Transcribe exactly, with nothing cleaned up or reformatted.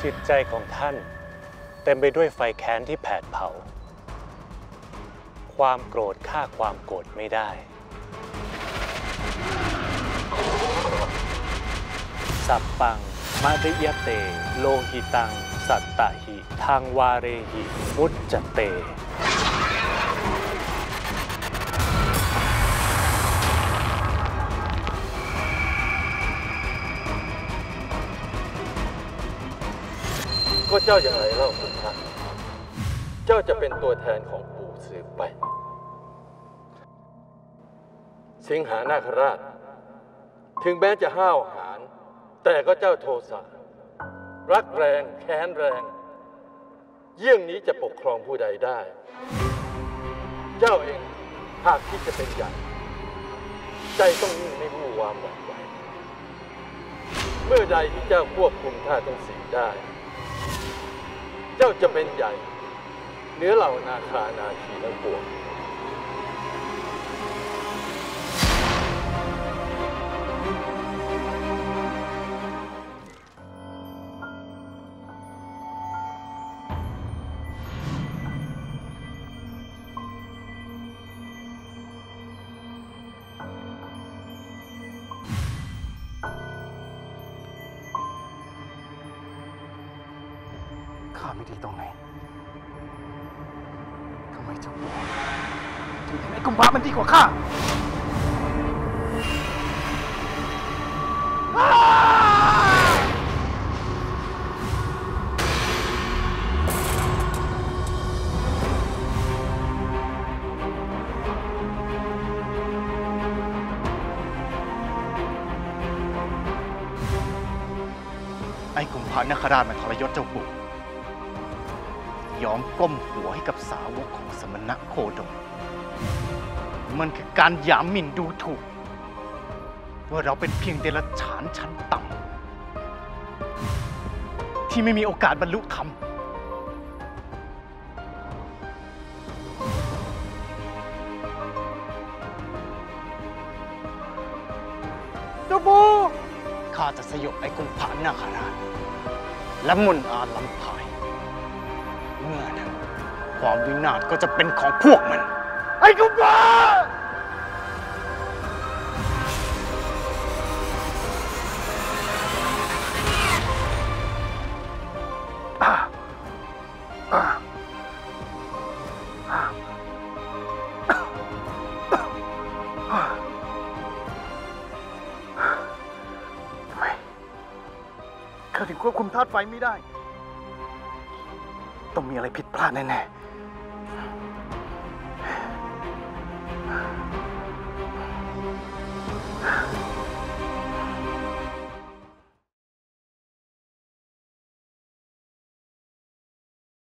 จิตใจของท่านเต็มไปด้วยไฟแค้นที่แผดเผาความโกรธฆ่าความโกรธไม่ได้สัปปังมะริยเตโลหิตังสัตตหิทางวาเรหิมุจจเตก็เจ้าอย่างไรเล่าคุณท่านเจ้าจะเป็นตัวแทนของปู่สืบไปสิงหานาคราชถึงแม้จะห้าวหาญแต่ก็เจ้าโทสะรักแรงแค้นแรงเยี่ยงนี้จะปกครองผู้ใดได้เจ้าเองหากคิดจะเป็นใหญ่ใจต้องนิ่งไม่มู่วามหวั่นไหวเมื่อใดที่เจ้าควบคุมธาตุทั้งสี่ได้เจ้าจะเป็นใหญ่เหนือเหล่านาคานาคีทั้งปวงข้าไม่ดีตรงไหนทำไมเจ้าปู่ถึงเห็นไอ้กุมภามันดีกว่าข้าไอ้กุมภานคราชมันทรยศเจ้าปู่ยอมก้มหัวให้กับสาวกของสมณะโคดมมันคือการหยามหมิ่นดูถูกว่าเราเป็นเพียงเดรัจฉานชั้นต่ำที่ไม่มีโอกาสบรรลุธรรมเจ้าปู่ข้าจะสยบไอ้กุมภานาคราชและมนต์อาลำพายเมื่อนั้นความวินาศก็จะเป็นของพวกมันไอ้กุมภาทำไมข้าถึงควบคุมธาตุไฟไม่ได้ต้องมีอะไรผิดพลาดแน่ๆ